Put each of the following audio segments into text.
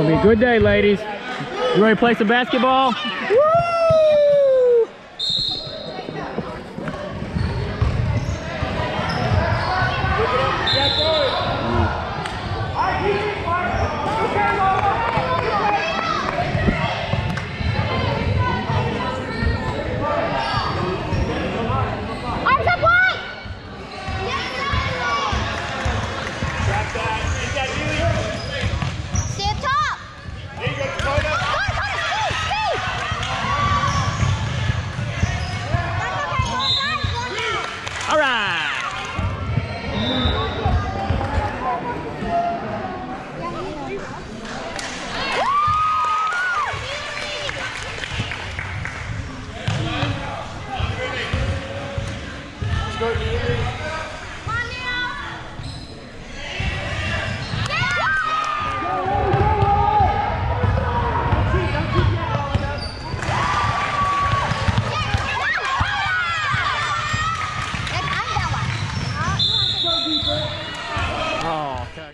gonna be a good day, ladies. You ready to play some basketball? Woo! All right. Let's go, oh, okay.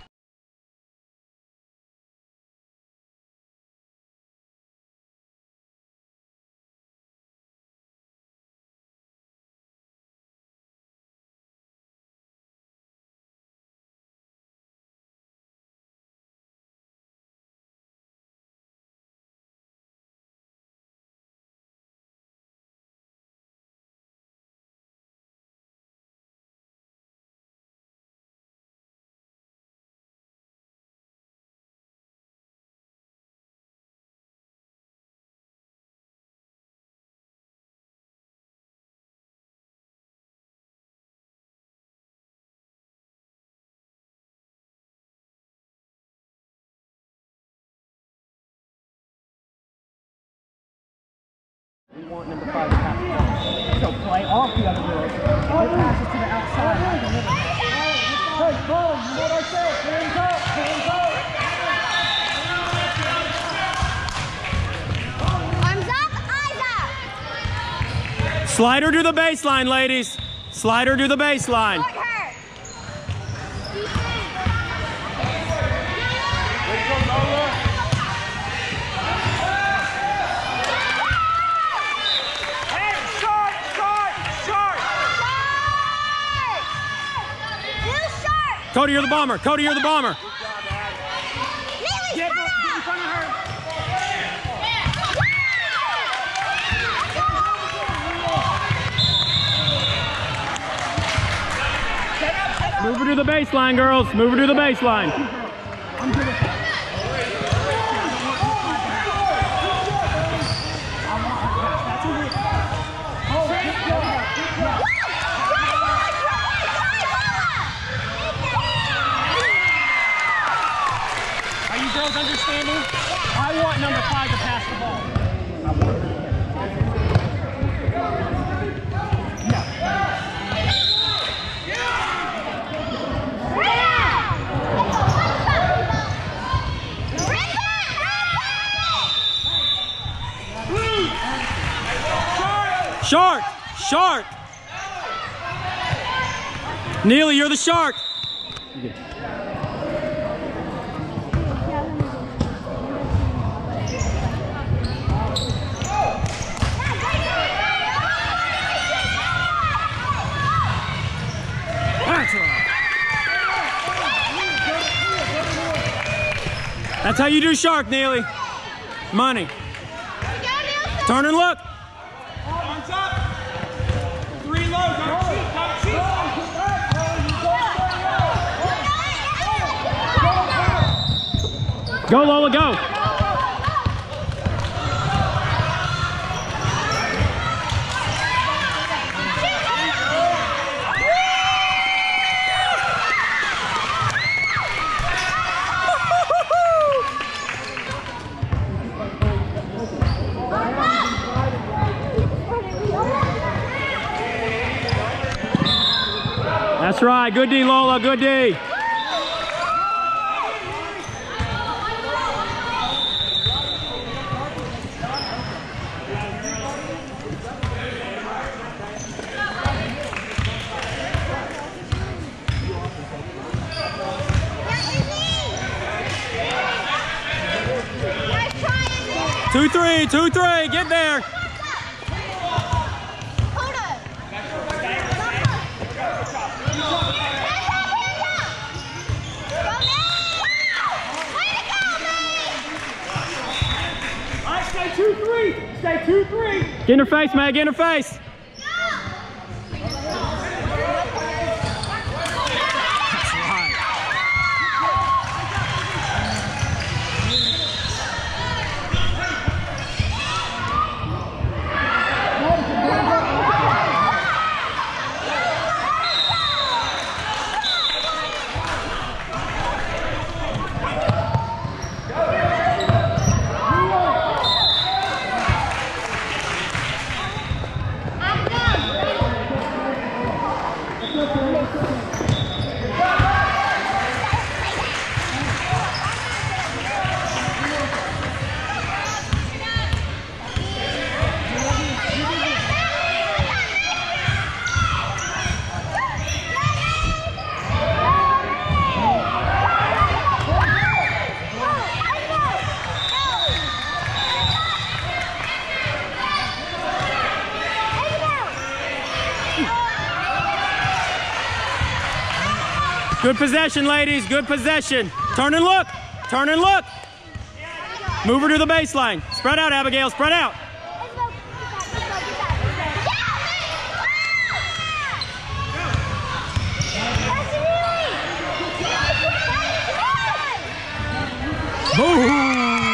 We want number 5 to pass the ball. So play off the other girls. Get passes to the outside. Hey, ball, you know what I said? Hands up, hands up. Arms up, eyes up. Slide her to the baseline, ladies. Slide her to the baseline. Cody, you're the bomber. Cody, you're the bomber. Get in front of her. Move her to the baseline, girls. Move her to the baseline. Understanding? I want number 5 to pass the ball. Shark! Shark! Neely, you're the shark! That's how you do shark, Neely. Money. Turn and look. On top. 3 low. Don't cheat. Go, Lola, go. That's right. Good D, Lola. Good D. 2-3, 2-3, get there. Stay 2-3. Stay 2-3. Get in her face, man, get in her face. Good possession, ladies, good possession. Turn and look, turn and look. Move her to the baseline. Spread out, Abigail, spread out. Boom.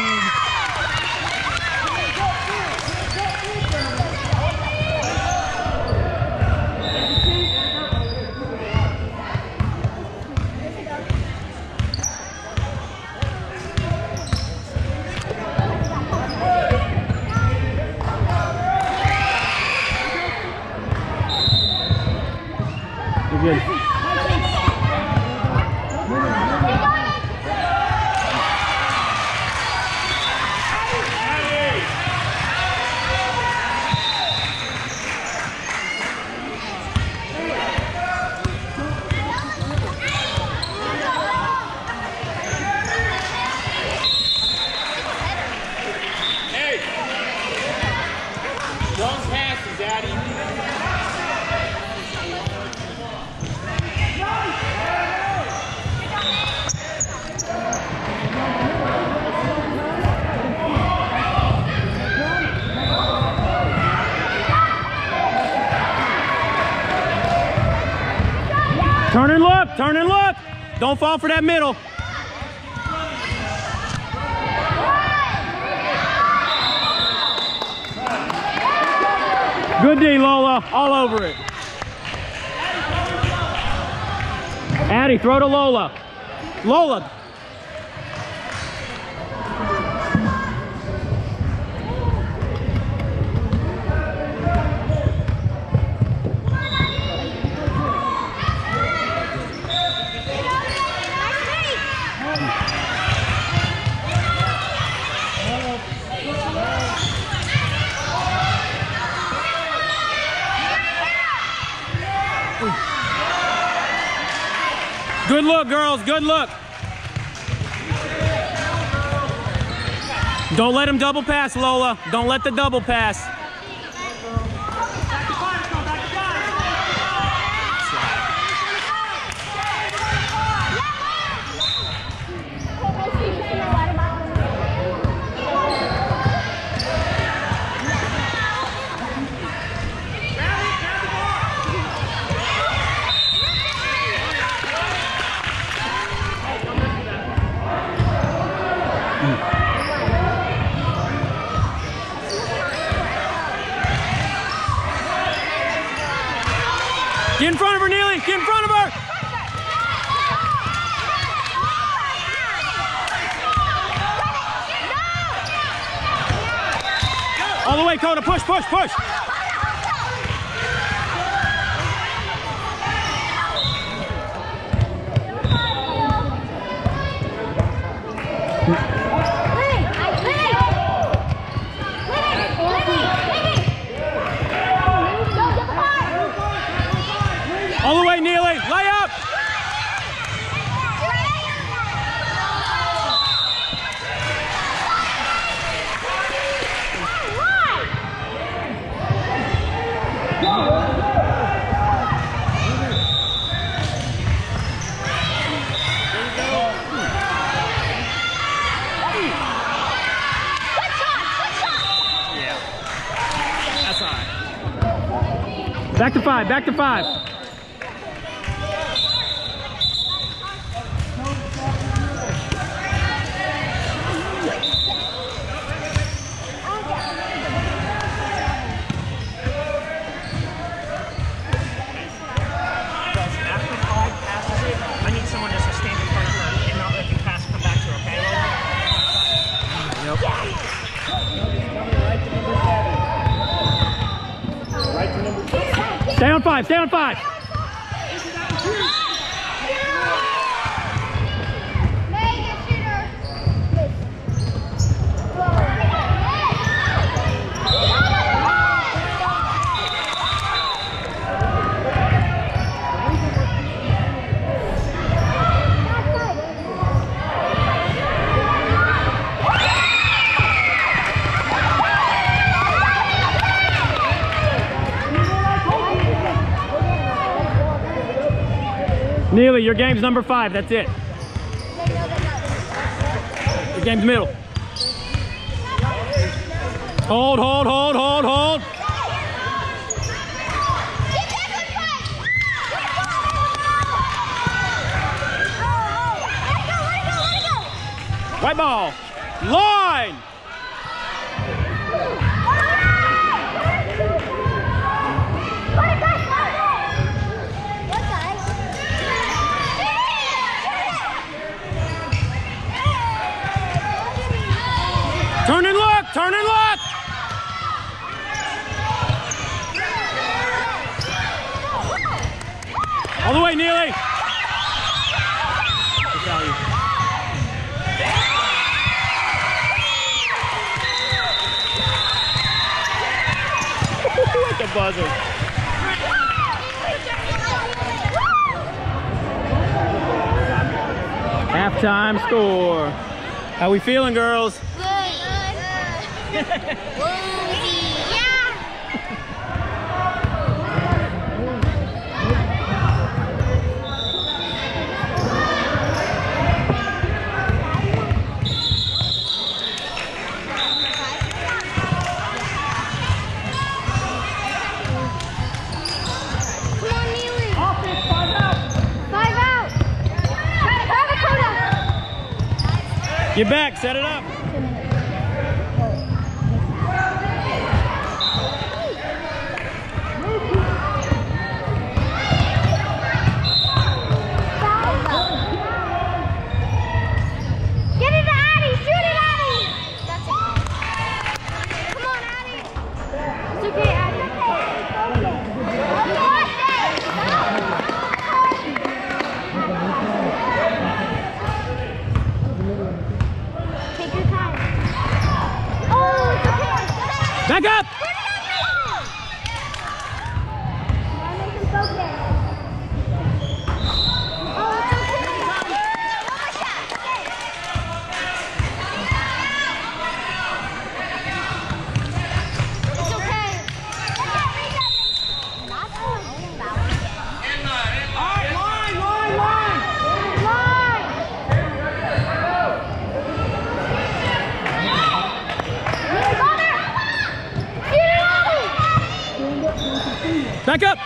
Good. Hey! Long passes, Daddy. Turn and look, turn and look. Don't fall for that middle. Good D, Lola, all over it. Addie, throw to Lola. Lola. Good look, girls, good look. Don't let him double pass, Lola. Don't let the double pass. Get in front of her, Neely. Get in front of her. All the way, Coda. Push, push, push. All the way, Neely. Lay up. Back to 5, back to 5. Stay on 5, stay on 5. Neely, your game's number 5, that's it. Your game's middle. Hold, hold, hold, hold, hold. White ball. Line. Turn and look! Turn and look! All the way, Neely! Like a buzzer. Halftime score. How we feeling, girls? Get back, set it up. Get it to Addie, shoot it, Addie. That's it. Come on, Addie. It's okay, Addie. Take your time. Oh, it's okay. Back up! Back up!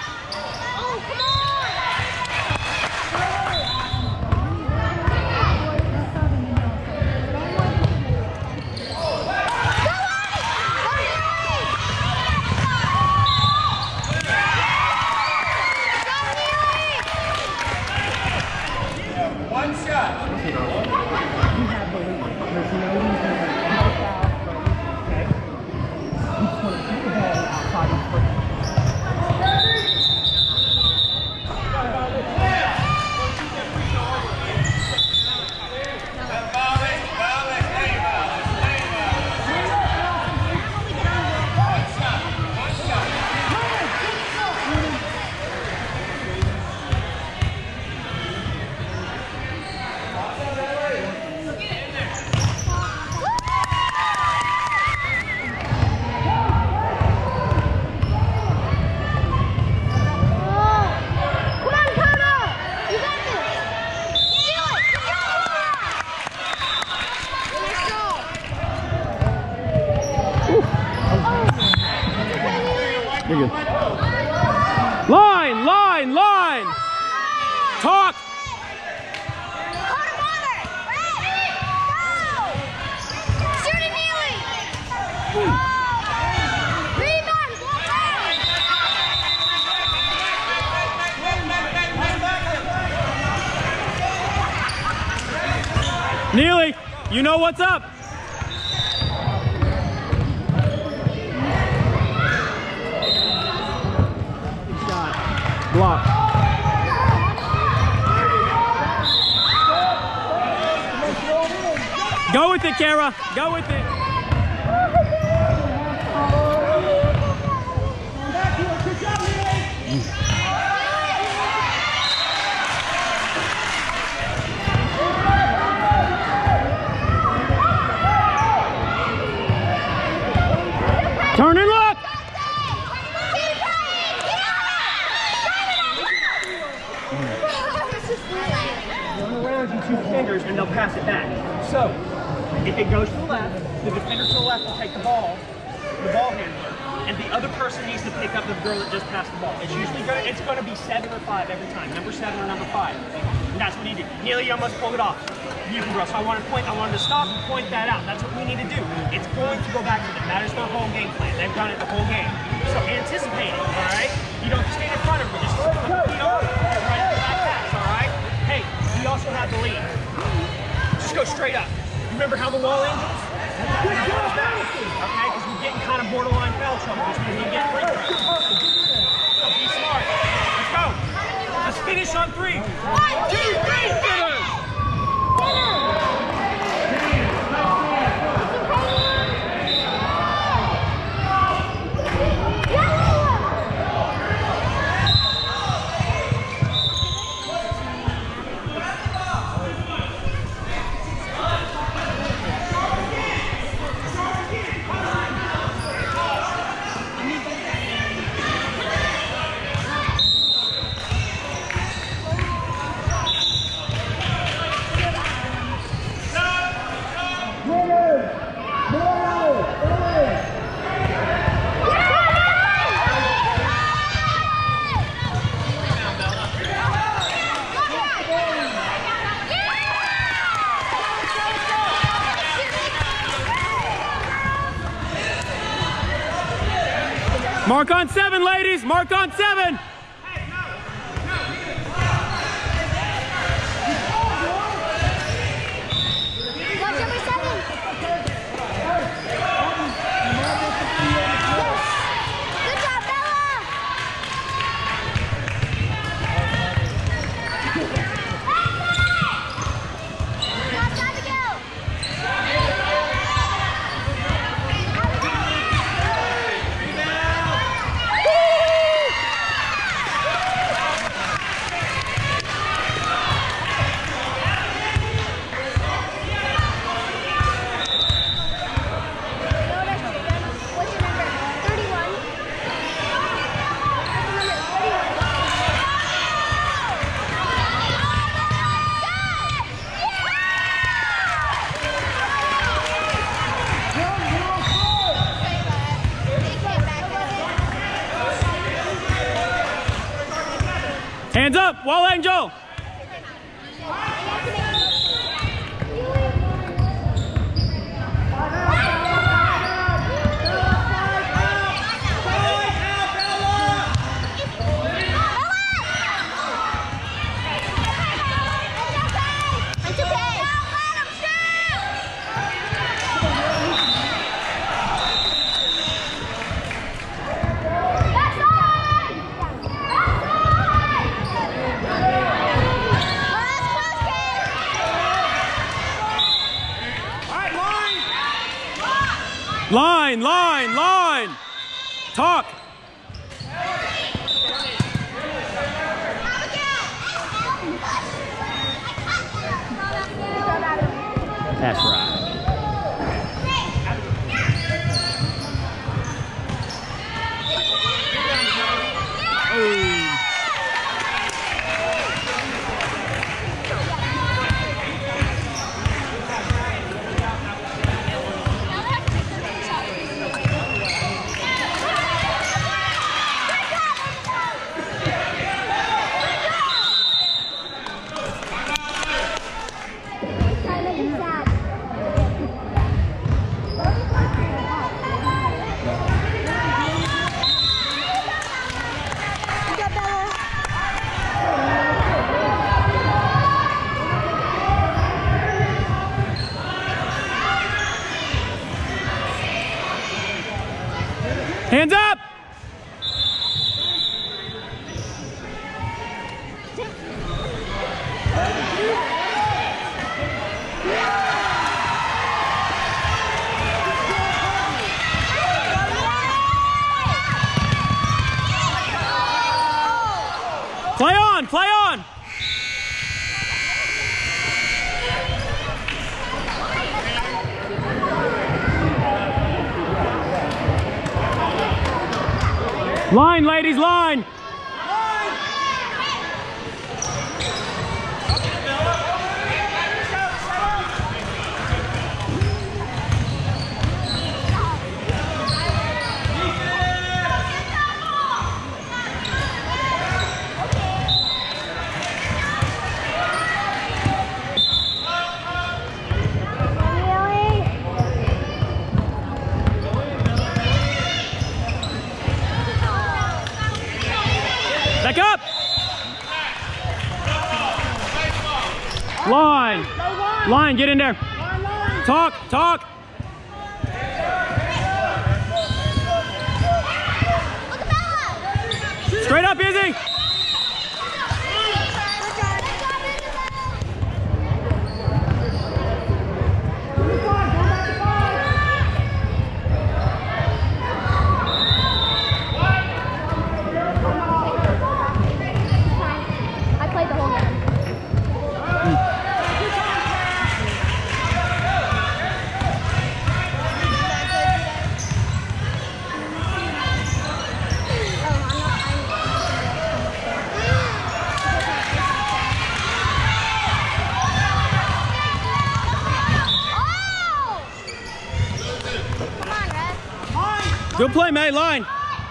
One shot. You're good. Neely, you know what's up. Good shot. Block. Go with it, Kara. Go with it. Turn and look! Run around you 2 fingers and they'll pass it back. So, if it goes to the left, the defender to the left will take the ball handler, and the other person needs to pick up the girl that just passed the ball. It's usually going to be 7 or 5 every time, number 7 or number 5. And that's what you do. Neely, you almost pulled it off. You can girl. So I wanted to stop and point that out. That's what we need to do. It's going to go back to them. That is their whole game plan. They've done it the whole game. So anticipate it, all right? You don't have to stand in front of them. Just put the feet over, right to the back pass, all right? Hey, we also have the lead. Just go straight up. You remember how the wall angels? Okay, because we're getting kind of borderline foul trouble. Which means we get free throws. So be smart. Let's go. Let's finish on 3. 1, 2, 3, finish! Mark on 7, ladies. Mark on 7. Hands up, Wall Angel. Line. Talk. That's right. Hands up! Play on, play on! Line, ladies, line! Back up! Line! Line, get in there. Talk, talk! Straight up, Izzy! Good play, mate. Line.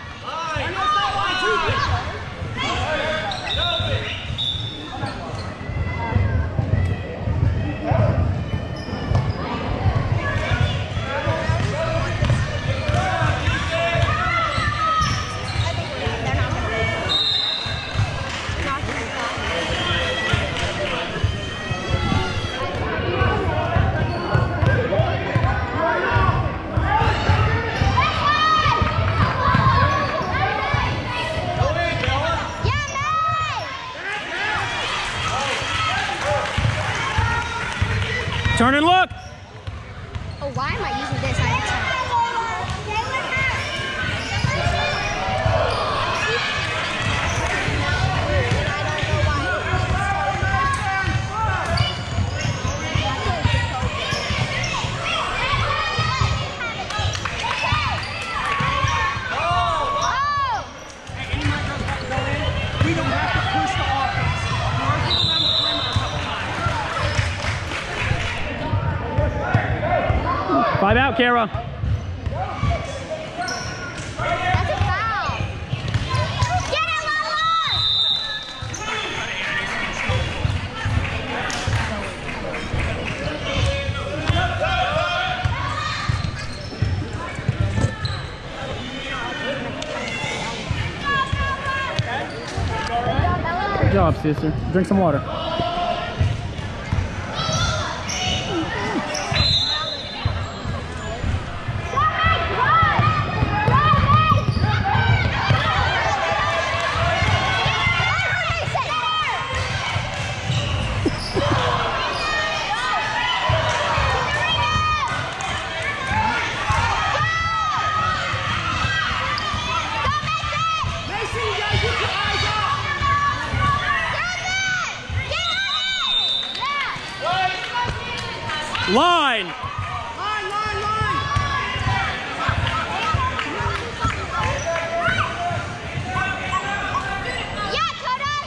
Turn and look. Oh, why am I using this? I We don't have to push the offense. Working around the perimeter a couple times. 5 out, Kara. That's a foul. Get it, Lala! Good job, sister. Drink some water. Line. Yeah, Cody!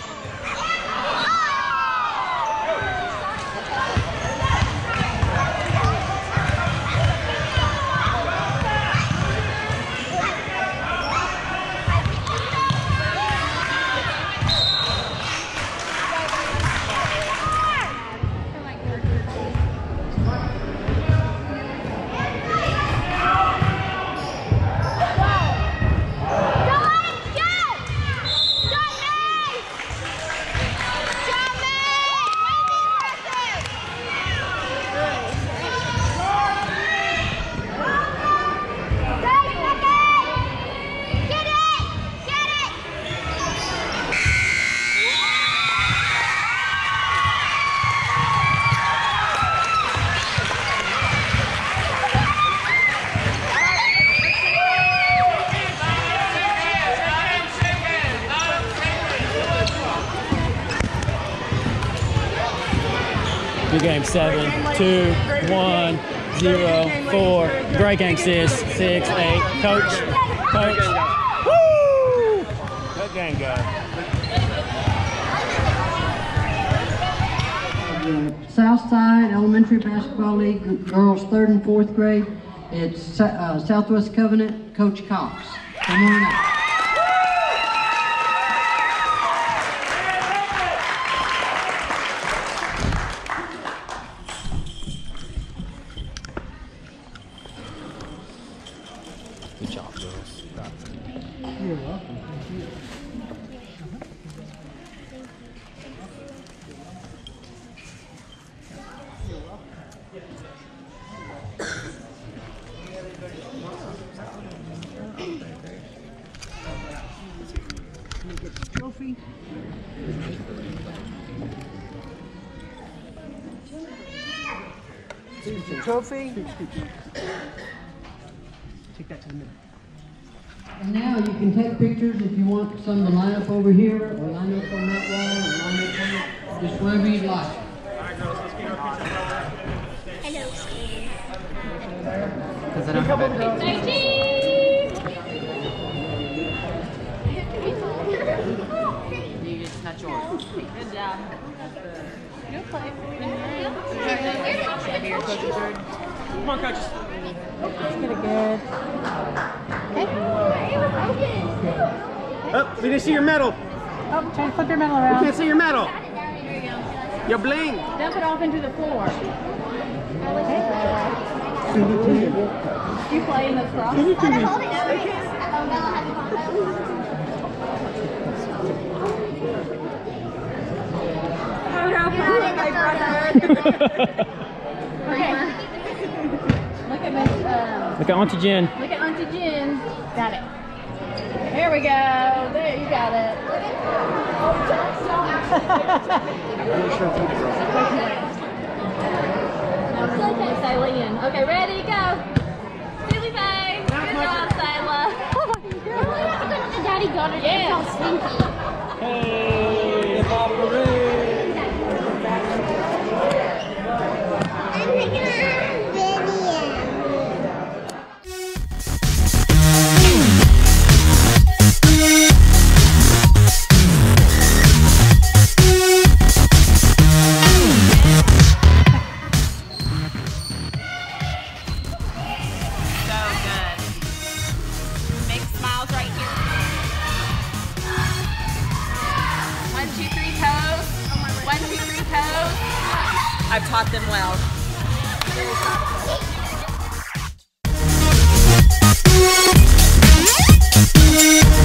Good game. 7, 2, 1, 0, 4. Great game, sis. 6, 8. Coach. Woo! Good game, guys. Southside Elementary Basketball League, girls 3rd and 4th grade. It's Southwest Covenant, Coach Cox. Come on up. Good job, girls. You're welcome. Thank you. Trophy. Here's your trophy. Take that to the middle. And now you can take pictures if you want some to line up over here, or line up on that wall, or line up on it, just wherever you'd like. All right, girls, let's get our picture. Hello. Because I don't have it. It's not yours. Good job. Good play. Maybe your coach is third. Come on, coaches. Pretty good. Oh, we didn't see your medal. Oh, try to flip your medal We around. can't see your medal. Your bling. Dump it off into the floor. You play in the cross? Look at Miss. Look at Auntie Jen. Look at Auntie Jen. Got it. There we go. There, you got it. Silene. Okay, ready, go. Silly face. Good job, Sila. Daddy got it. Yeah. It's all stinky. Hey, Papa Ray. I'm making a video. I've taught them well.